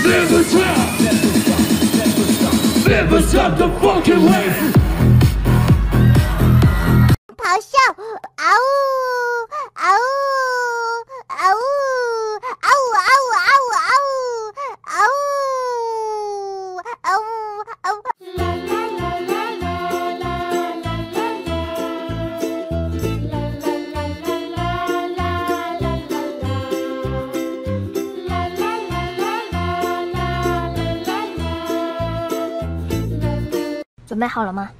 Never stop, never stop the fucking way. 咆哮，嗷呜，嗷呜，嗷呜，嗷呜，嗷呜，嗷呜，嗷呜，嗷呜，嗷呜。准备好了吗？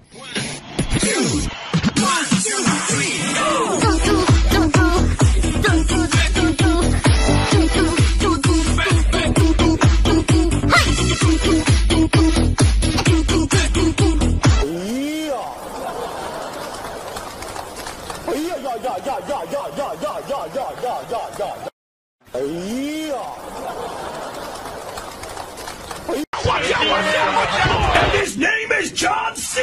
His name is John C.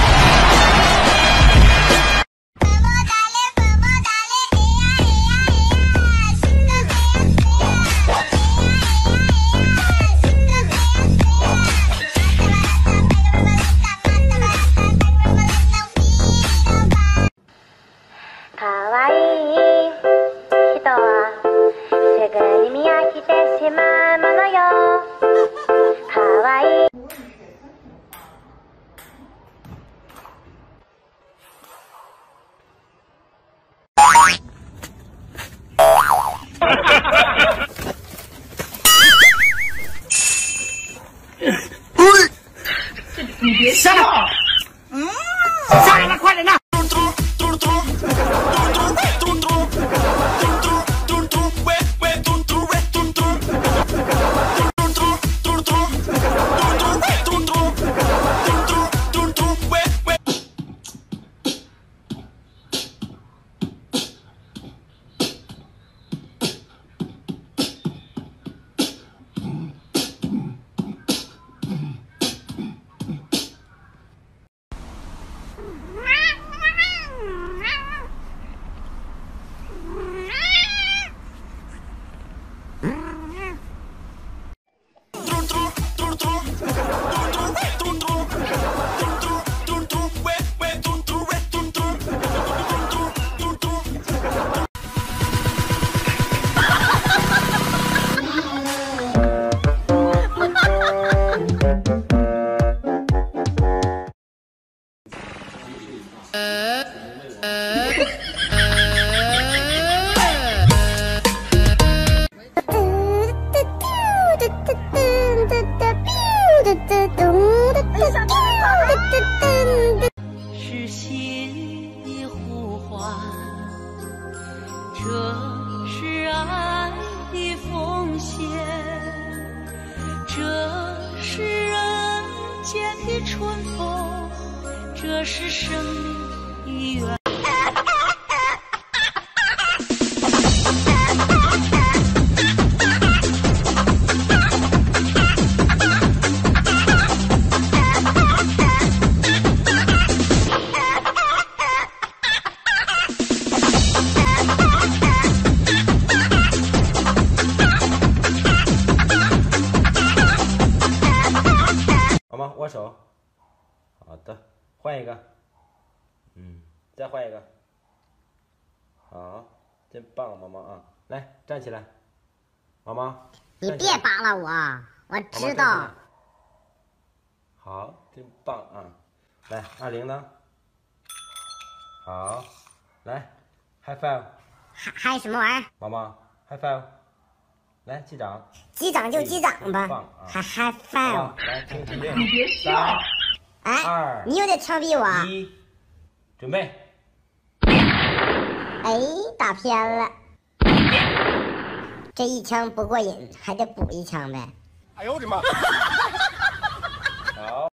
你别笑，下来了，快点的。 是心的呼唤，这是爱的奉献，这是人间的春风，这是生命的缘。 握手，好的，换一个，再换一个，好，真棒，毛毛啊，来站起来，毛毛， 你别扒拉我，我知道。 好，真棒啊！来，20呢？好，来 ，high five。 嗨什么玩意儿？ 毛毛 ，high five。来，击掌。 击掌就击掌吧，还 high five。 来，听指令。 你别笑。 哎，你有点枪毙我。 1，准备。 哎，打偏了。这一枪不过瘾，还得补一枪呗。 哎呦我的妈！